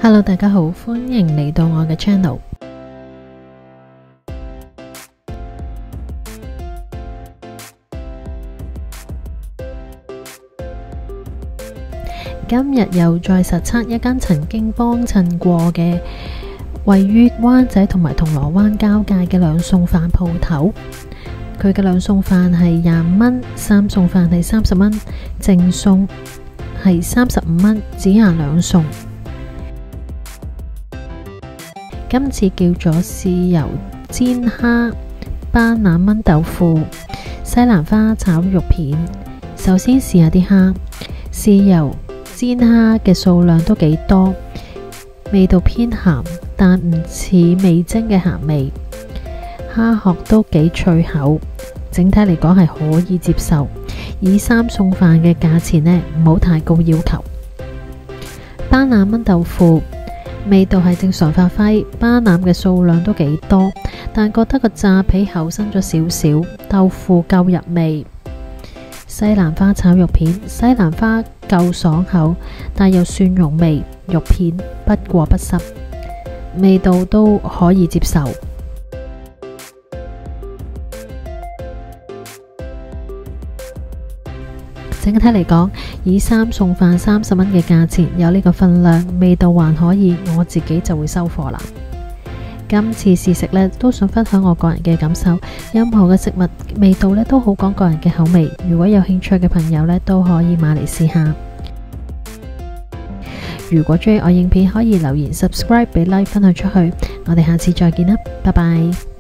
Hello， 大家好，歡迎嚟到我嘅 channel。今日又再實測一間曾經幫襯過嘅位於灣仔同埋銅鑼灣交界嘅兩餸飯鋪頭。佢嘅兩餸飯係25蚊，三餸飯係30蚊，正餸係35蚊，只限兩餸。今次叫咗豉油煎蝦、巴拿炆豆腐、西蘭花炒肉片。首先試下啲蝦，豉油煎蝦嘅數量都幾多，味道偏鹹，但唔似味精嘅鹹味。蝦殼都幾脆口，整體嚟講係可以接受。以三餸飯嘅價錢呢，唔好太高要求。巴拿炆豆腐味道係正常發揮，巴拿嘅數量都幾多，但覺得個炸皮厚身咗少少，豆腐夠入味。西蘭花炒肉片，西蘭花夠爽口，但有蒜蓉味，肉片不過不失，味道都可以接受。整體嚟講，以三餸飯30蚊嘅價錢，有呢個分量，味道還可以，我自己就會收貨啦。今次試食呢，都想分享我個人嘅感受。任何嘅食物味道呢，都好講個人嘅口味。如果有興趣嘅朋友呢，都可以買嚟試下。如果中意我影片，可以留言 subscribe 俾 like 分享出去。我哋下次再見啦，拜拜。